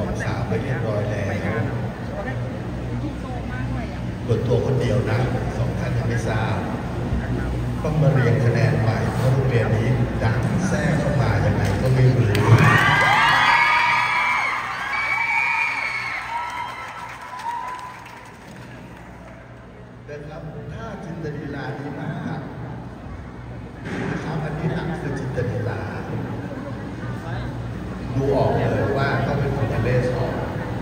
2 3ไปเรียบร้อยแล้วเปิดตัวคนเดียวนะ2 ท่านยังไม่ทราบต้องมาเรียงคะแนนใหม่เพราะโรงเรียนนี้ดังแทรกเข้ามาอย่างไรก็ไม่รู้นะครับถ้าจินตลีลาดีมากนะครับอันนี้หลักคือจินตลีลาดูออกเลยว่าต้องเป็นคนเลสออก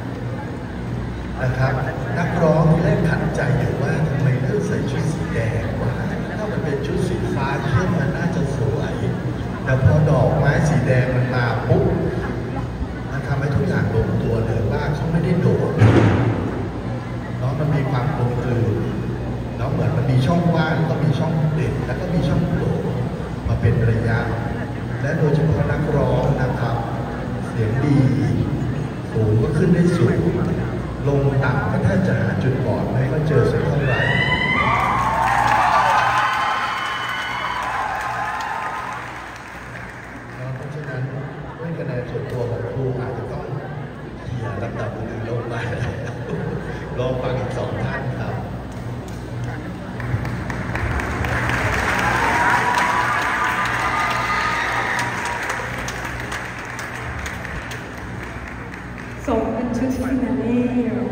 นะครับนักร้องที่แรกขัดใจอยู่ว่าทำไมเลือกใส่ชุดสีแดงวะถ้ามันเป็นชุดสีฟ้าเข้มมันน่าจะสวยแต่พอดอกไม้สีแดงมันมาปุ๊บมันทำให้ทุกอย่างลงตัวเลยว่าเขาไม่ได้โดดเนาะมันมีความกลมกลืนเนาะเหมือนมันมีช่องว่างก็มีช่องเด่นแล้วก็มีช่องโหว่มาเป็นระยะและโดยเฉพาะนักร้องนะครับเสียงดีสูงก็ขึ้นได้สูงลงต่ำก็แทบจะหาจุดบอดไม่ก็เจอสักเท่าไหร่เพราะฉะนั้นด้วยคะแนนส่วนตัวของครูอาจจะต้องเขี่ยลำดับอื่นลงไปรอฟังอีก2 ท่านครับส่งเป็นชุดฟินาเล่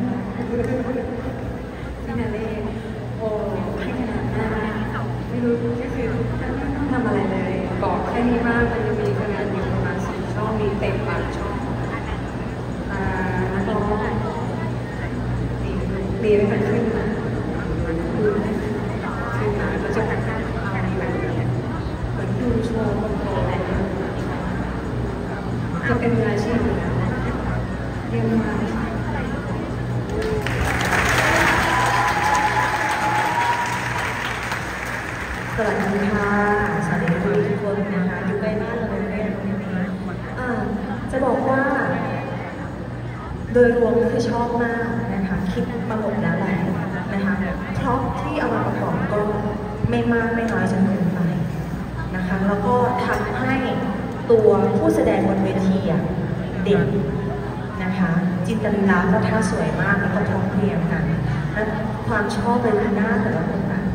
ฟินาเล่โอ้ให้ขนาดหน้าไม่รู้ก็คือไม่ต้องทำอะไรเลยบอกแค่นี้มากมันจะมีคะแนนอยู่ประมาณ4 ช่องมีเต็ม8 ช่องนักร้องดีไม่กันขึ้นมาขึ้นมาเราจะแบบเอาในแบบเหมือนดูโชว์คนโตอะไรจะเป็นมืออาชีพอยู่แล้วเรียนมาสวัสดีค่ะสวัสดีทุกคนนะคะอยู่ใกล้บ้านเราเลยตรงนี้จะบอกว่าโดยรวมคือชอบมากนะคะคิดมาหมดแล้วแหละนะคะเพราะที่เอามาประกอบก็ไม่มากไม่น้อยจนเกินไปนะคะแล้วก็ทำให้ตัวผู้แสดงบนเวทีเด่นนะคะจินตลีลาก็ท่าสวยมากแล้วก็พร้อมเพรียงกันและความชอบเป็นหน้าแต่ละคนแบบ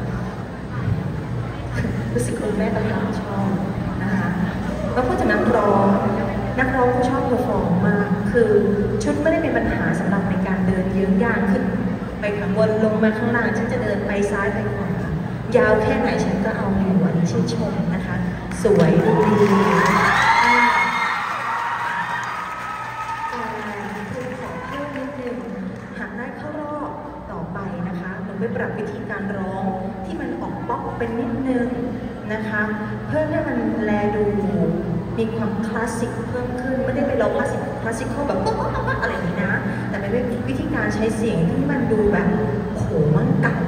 รู้สึกคุณแม่ประทับชอบนะคะแล้วก็จะนักร้องก็ชอบเพอร์ฟอร์มมากคือชุดไม่ได้เป็นปัญหาสำหรับในการเดินเยื้องย่างขึ้นไปข้างบนลงมาข้างล่างฉันจะเดินไปซ้ายไปขวายาวแค่ไหนฉันก็เอาอยู่อันนี้ชื่นชมนะคะสวยดูดีไปปรับวิธีการร้องที่มันออกป๊อปเป็นนิดนึงนะคะเพื่อให้มันแลดูมีความคลาสสิกเพิ่มขึ้นไม่ได้ไปร้องคลาสสิกแบบป๊อปอะไรอย่างนี้นะแต่เป็นวิธีการใช้เสียงที่มันดูแบบโหมันเก่า